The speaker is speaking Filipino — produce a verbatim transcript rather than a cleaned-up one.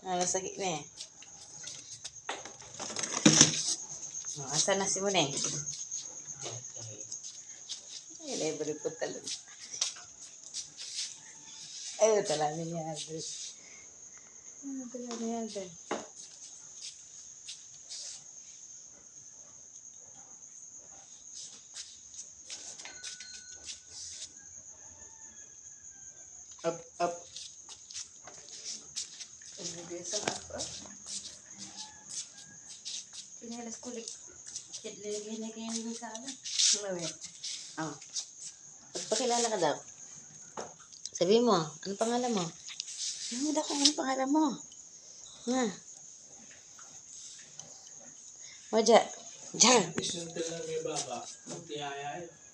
Ano sa gitna eh. Oh, asan na si Muneng? Ay, libre po talaga. Ay, talaga niya, Aldrin. Ay, talaga niya, Aldrin. Up, up. Pagbibisan up, up. Pinalas kulik. Kidlagay na kayo ng sala. Ano yun? Oh. Pagpakilala ka daw. Sabi mo, ano pangalan mo? Sabi mo daw kung ano pangalan mo. Ha? Wajah. Jar. Isang talaga may baba. Magtiyaya yun.